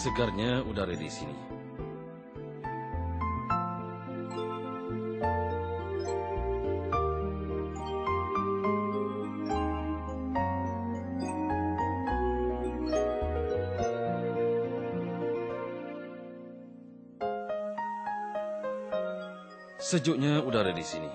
Segarnya udara di sini. Sejuknya udara di sini.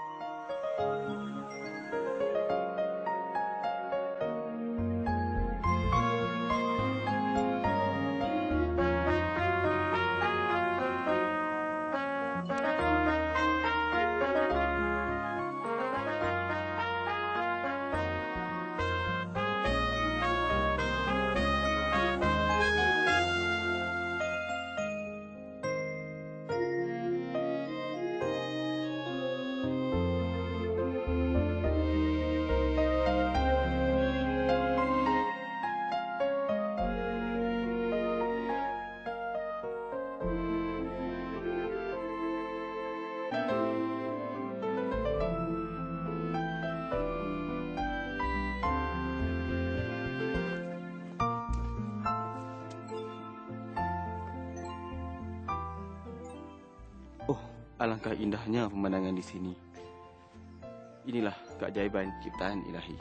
Alangkah indahnya pemandangan di sini. Inilah keajaiban ciptaan Ilahi.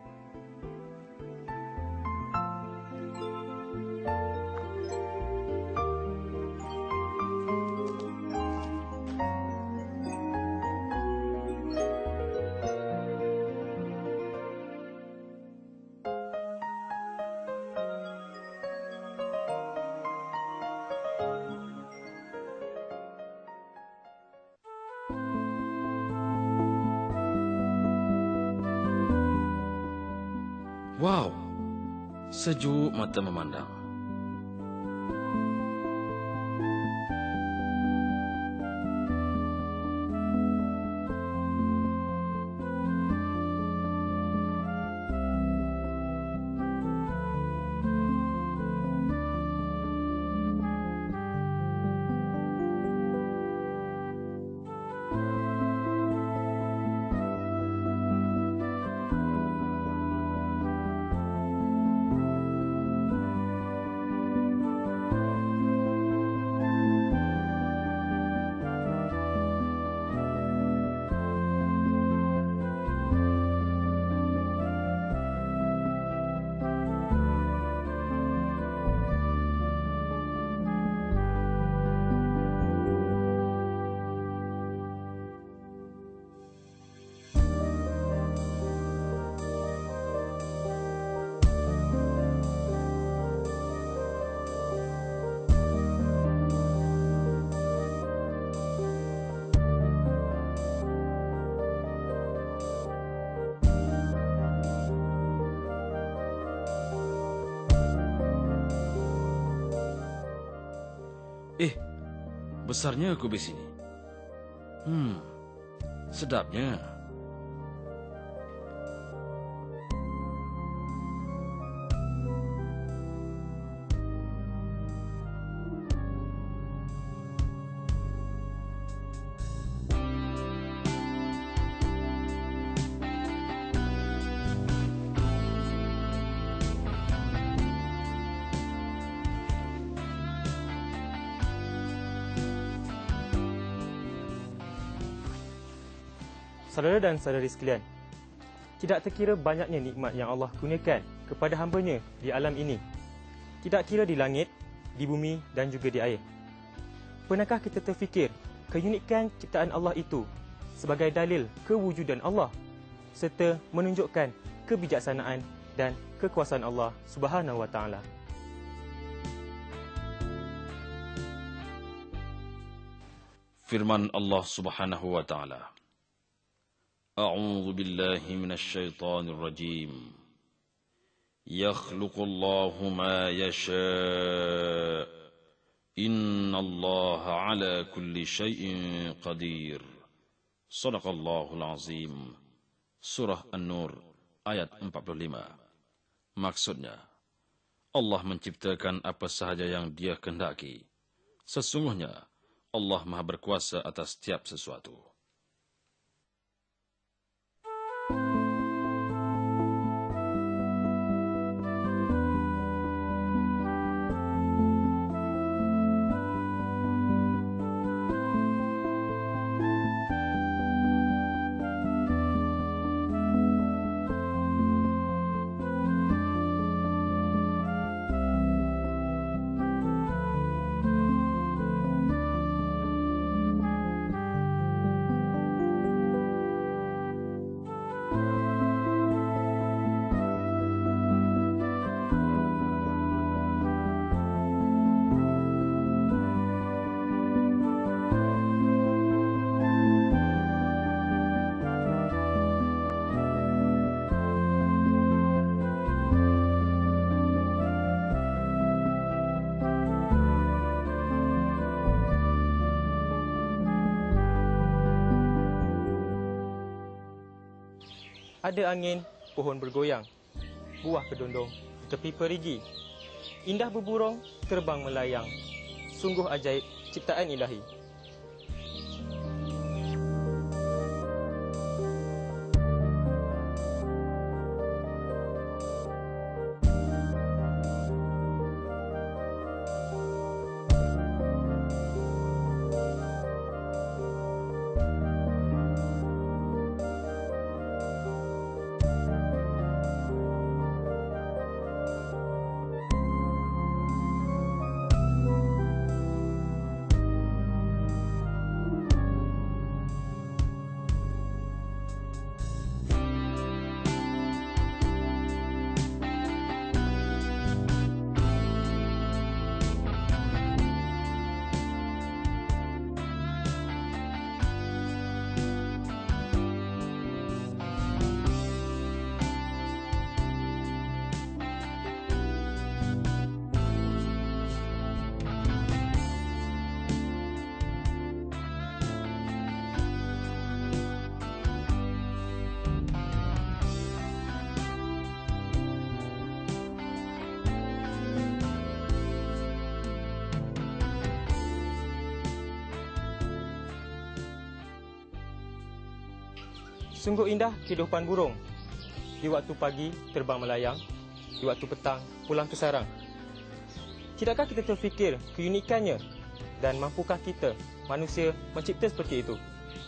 Wow, sejuk mata memandang. Besarnya kubis ini. Sedapnya. Saudara dan saudari sekalian, tidak terkira banyaknya nikmat yang Allah kurniakan kepada hamba-Nya di alam ini. Tidak kira di langit, di bumi dan juga di air. Pernahkah kita terfikir keunikan ciptaan Allah itu sebagai dalil kewujudan Allah serta menunjukkan kebijaksanaan dan kekuasaan Allah Subhanahu wa taala? Firman Allah Subhanahu wa taala. أعوذ بالله من الشيطان الرجيم يخلق الله ما يشاء إن الله على كل شيء قدير صدق الله العظيم Surah An-Nur ayat 45. Maksudnya, Allah menciptakan apa sahaja yang Dia kehendaki. Sesungguhnya Allah Maha berkuasa atas setiap sesuatu. Ada angin, pohon bergoyang, buah kedondong, tepi perigi. Indah berburung, terbang melayang. Sungguh ajaib ciptaan ilahi. Sungguh indah kehidupan burung. Di waktu pagi terbang melayang, di waktu petang pulang ke sarang. Tidakkah kita terfikir keunikannya dan mampukah kita, manusia, mencipta seperti itu?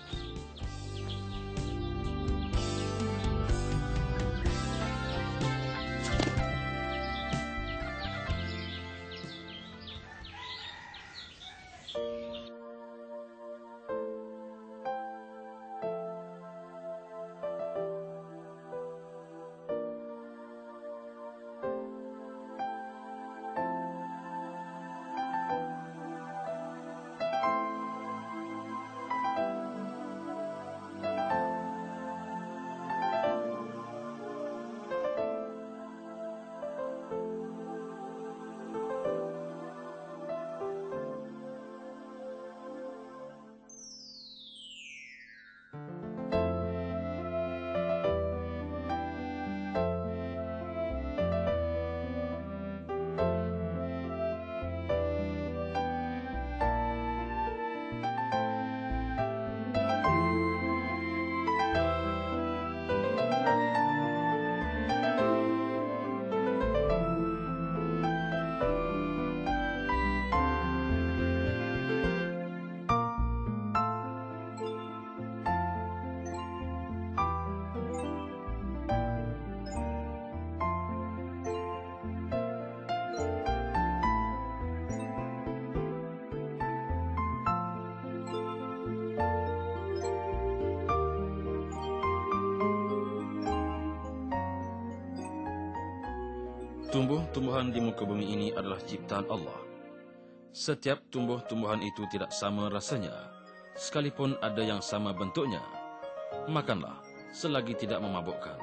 Tumbuh-tumbuhan di muka bumi ini adalah ciptaan Allah. Setiap tumbuh-tumbuhan itu tidak sama rasanya, sekalipun ada yang sama bentuknya. Makanlah selagi tidak memabukkan.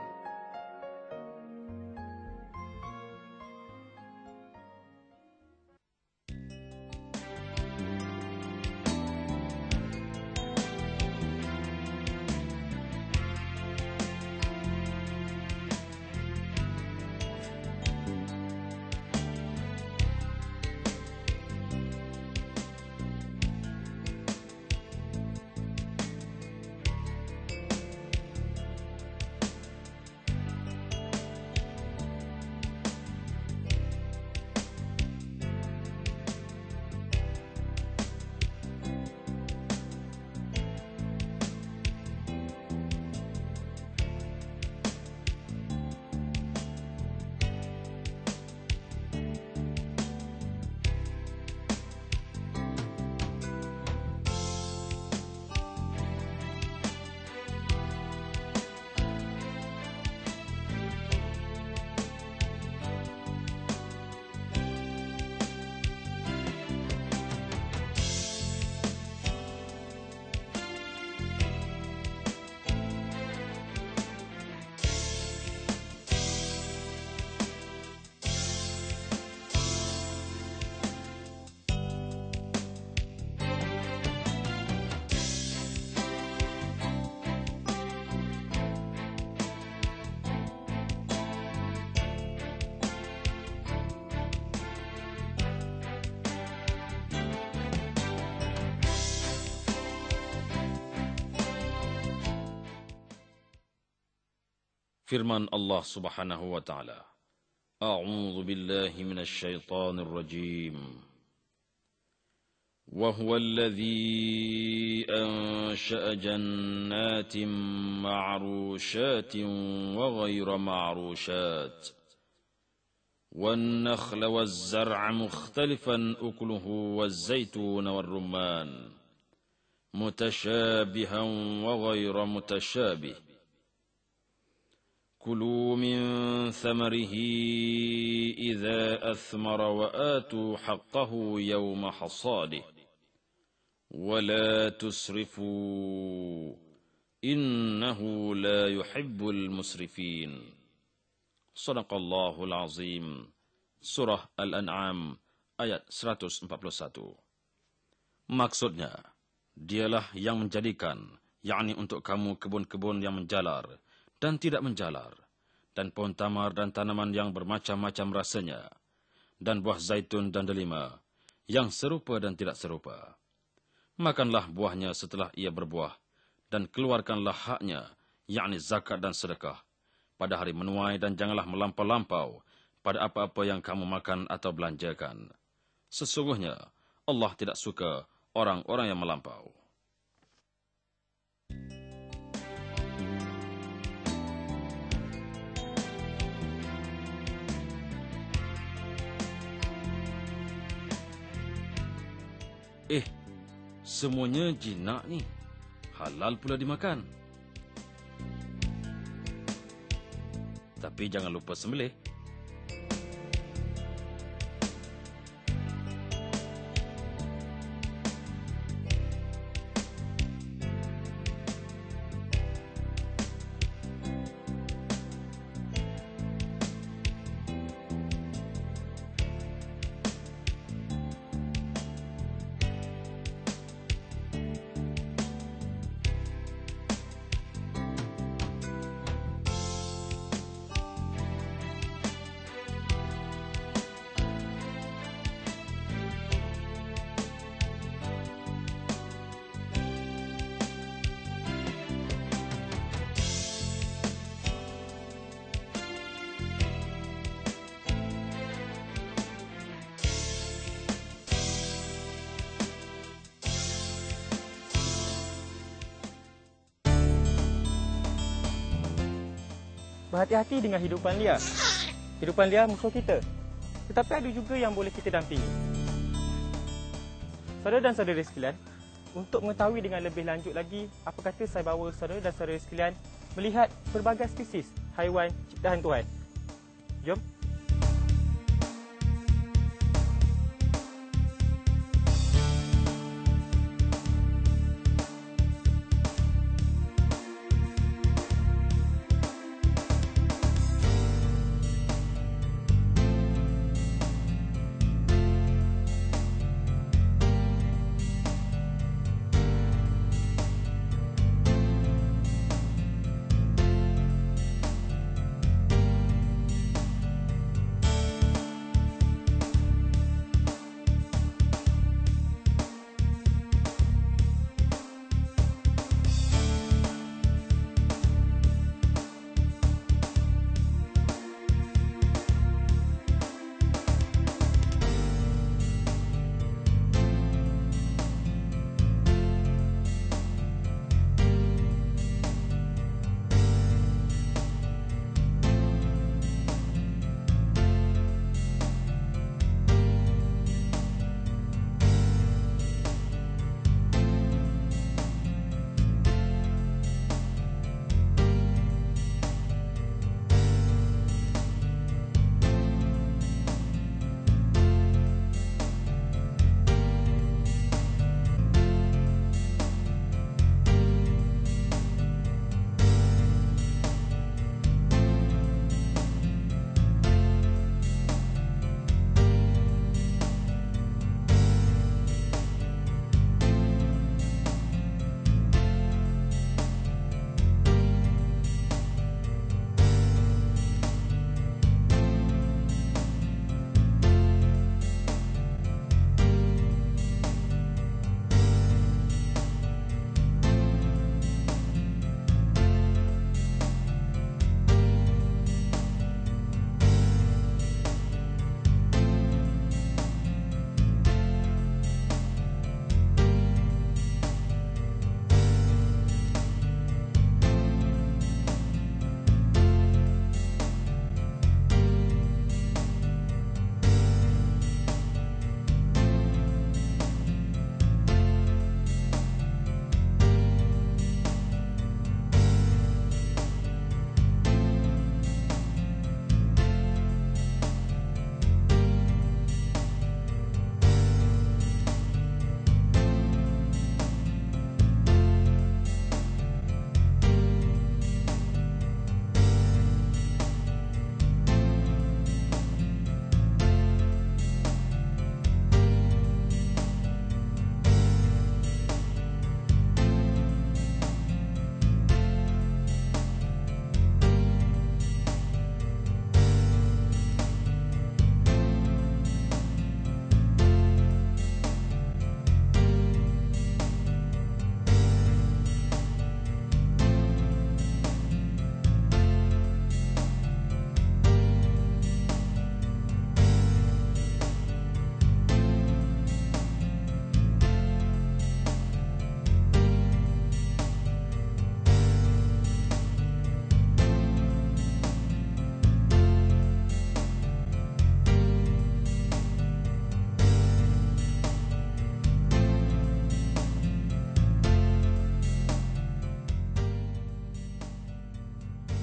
Firman Allah Subhanahu wa taala, A'udzu billahi minasy syaithanir rajim. Wa huwa alladzi ansha'a jannatin ma'rushatin wa ghayra ma'rushat. والنخل والزرع مختلفا أكله والزيتون والرمان متشابها وغير متشابه كلوا من ثمره إذا أثمر وآتوا حقه يوم حصاده ولا تسرفوا إنه لا يحب المسرفين. Sadaqallahul Azim. Surah Al-An'am ayat 141. Maksudnya, dialah yang menjadikan, yakni untuk kamu kebun-kebun yang menjalar dan tidak menjalar, dan pohon tamar dan tanaman yang bermacam-macam rasanya, dan buah zaitun dan delima, yang serupa dan tidak serupa. Makanlah buahnya setelah ia berbuah, dan keluarkanlah haknya, yakni zakat dan sedekah, pada hari menuai, dan janganlah melampau-lampau pada apa-apa yang kamu makan atau belanjakan. Sesungguhnya Allah tidak suka orang-orang yang melampau. Semuanya jinak ni. Halal pula dimakan. Tapi jangan lupa sembelih. Berhati-hati dengan hidupan liar. Hidupan liar musuh kita. Tetapi ada juga yang boleh kita dampingi. Saudara dan saudara sekalian, untuk mengetahui dengan lebih lanjut lagi, apa kata saya bawa saudara dan saudara sekalian melihat pelbagai spesies haiwan ciptaan Tuhan. Jom.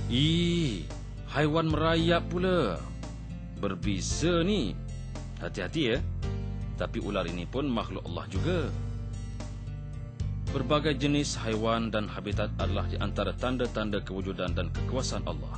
Haiwan merayap pula. Berbisa ni. Hati-hati ya. Tapi ular ini pun makhluk Allah juga. Berbagai jenis haiwan dan habitat adalah di antara tanda-tanda kewujudan dan kekuasaan Allah.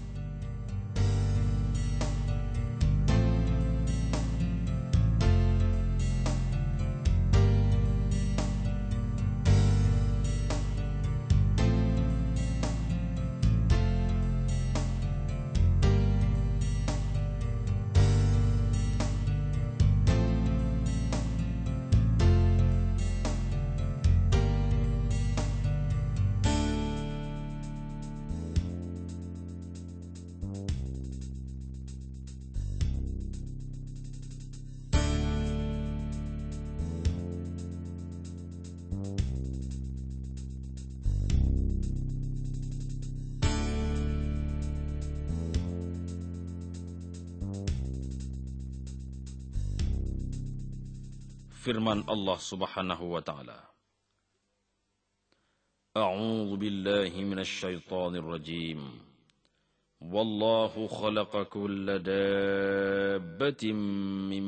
Firman Allah Subhanahu wa taala. A'udzu billahi minasy syaithanir rajim. Wallahu khalaqa kulla dabbatin min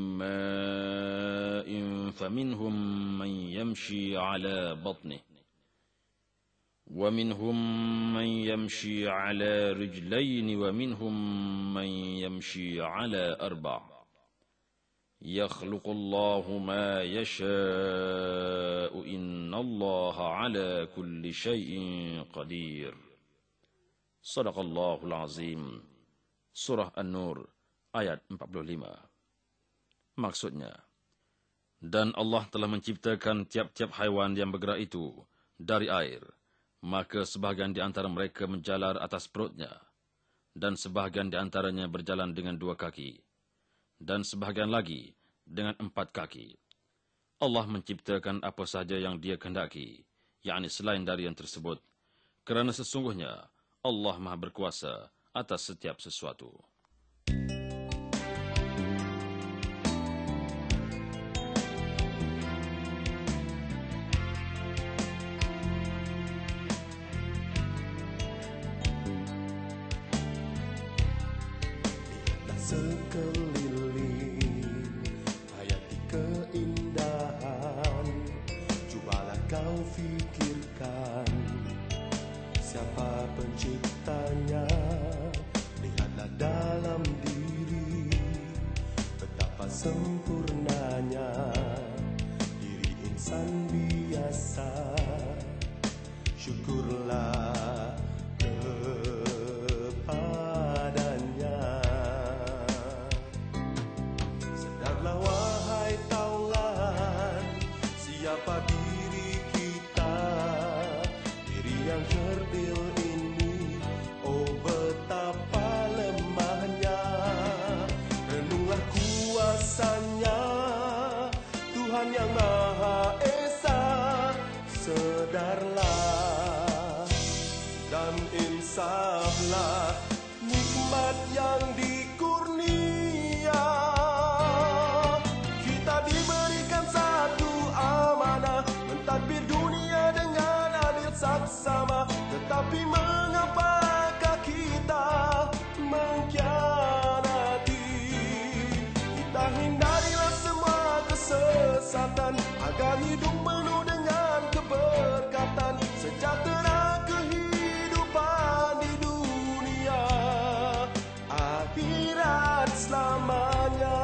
ma'in faminhum man yamshi 'ala batnihi wa minhum man yamshi 'ala rijlayn wa minhum man yamshi 'ala arba'. يخلق الله ما يشاء إن الله على كل شيء قدير. صدق الله العظيم. Surah An-Nur ayat 45. Maksudnya, dan Allah telah menciptakan tiap-tiap haiwan yang bergerak itu dari air, maka sebahagian di antara mereka menjalar atas perutnya, dan sebahagian di antaranya berjalan dengan 2 kaki. Dan sebahagian lagi dengan 4 kaki. Allah menciptakan apa sahaja yang Dia kehendaki, yakni selain dari yang tersebut, kerana sesungguhnya Allah Maha berkuasa atas setiap sesuatu. Sekeliling hayati keindahan, cubalah kau fikirkan siapa penciptanya. Lihatlah dalam diri betapa sempurnanya diri insan biasa. Syukurlah kepadanya. Siapa diri kita, diri yang kerdil ini, oh betapa lemahnya. Renunglah kuasanya, Tuhan yang Maha Esa. Sedarlah dan insaflah nikmat yang dikurnia. Kita diberikan satu amanah, mentadbir dunia dengan adil saksama. Tetapi mengapakah kita mengkhianati? Kita hindarilah semua kesesatan, agar hidup penuh dengan keberkatan. Sejahtera kehidupan di dunia, akhirat selamanya.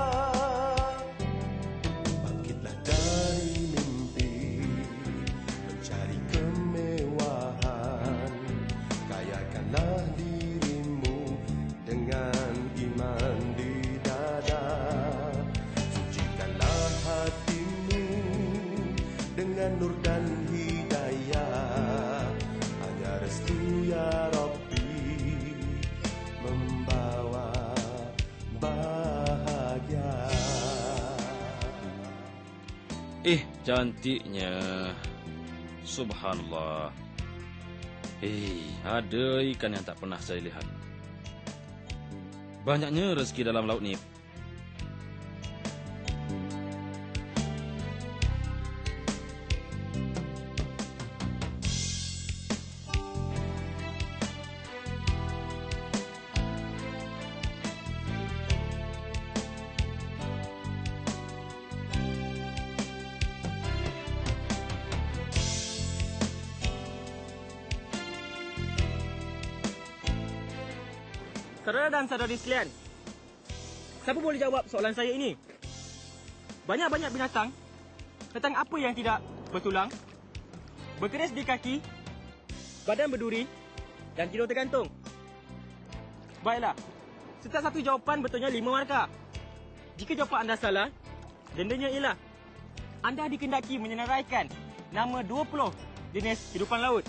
Dirimu dengan iman di dada, sucikanlah hatimu dengan nur dan hidayah. Hanya restu ya Rabbi membawa bahagia. Cantiknya. Subhanallah. Ada ikan yang tak pernah saya lihat. Banyaknya rezeki dalam laut ni. Saudara dan saudari sekalian, siapa boleh jawab soalan saya ini? Banyak-banyak binatang apa yang tidak bertulang, berkeris di kaki, badan berduri dan tidur tergantung? Baiklah, setiap satu jawapan betulnya 5 markah. Jika jawapan anda salah, dendanya ialah anda dikendaki menyenaraikan nama 20 jenis hidupan laut.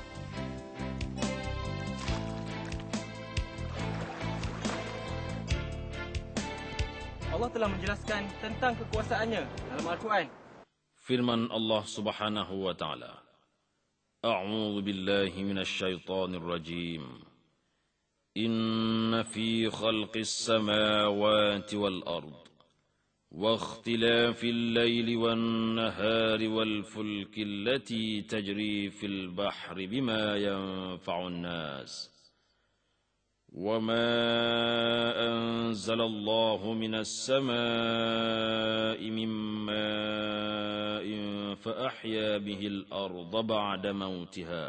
Allah telah menjelaskan tentang kekuasaannya dalam Al-Quran. Firman Allah Subhanahu wa taala. A'udzu billahi minasy syaithanir rajim. Inna fi khalqis samawati wal ard wa ikhtilafil laili wan nahari wal fulki allati tajri fil bahri bima yanfa'un nas. وما أنزل الله من السماء من ماء فأحيا به الأرض بعد موتها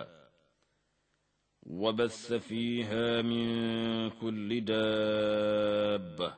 وبث فيها من كل دابة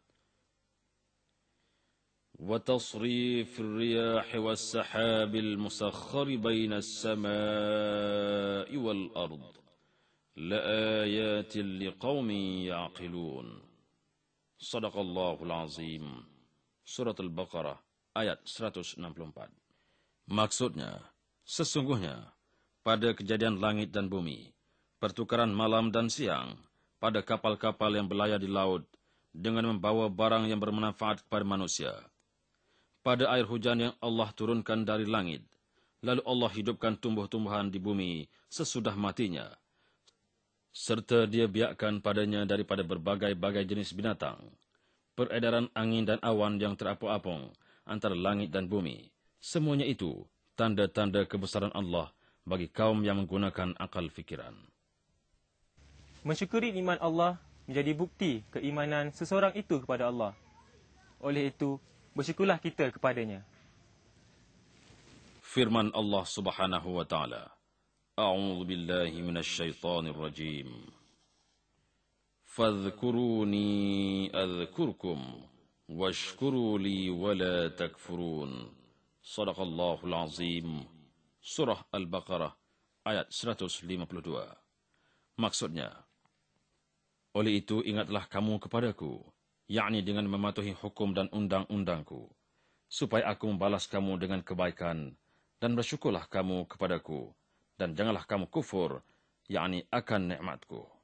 وتصريف الرياح والسحاب المسخر بين السماء والأرض لآيات لقوم يعقلون. صدق الله العظيم. Surat Al-Baqarah ayat 164. Maksudnya, sesungguhnya pada kejadian langit dan bumi, pertukaran malam dan siang, pada kapal-kapal yang berlayar di laut dengan membawa barang yang bermanfaat kepada manusia, pada air hujan yang Allah turunkan dari langit, lalu Allah hidupkan tumbuh-tumbuhan di bumi sesudah matinya, serta dia biarkan padanya daripada berbagai-bagai jenis binatang, peredaran angin dan awan yang terapung-apung antara langit dan bumi. Semuanya itu tanda-tanda kebesaran Allah bagi kaum yang menggunakan akal fikiran. Mensyukuri nikmat Allah menjadi bukti keimanan seseorang itu kepada Allah. Oleh itu, bersyukurlah kita kepadanya. Firman Allah Subhanahu wa taala. أعوذ بالله من الشيطان الرجيم فاذكروني أذكركم واشكروا لي ولا تكفرون صدق الله العظيم. Surah Al-Baqarah ayat 152. Maksudnya, oleh itu ingatlah kamu kepadaku, yakni dengan mematuhi hukum dan undang-undangku, supaya aku membalas kamu dengan kebaikan, dan bersyukurlah kamu kepadaku, dan janganlah kamu kufur, yakni akan nikmatku.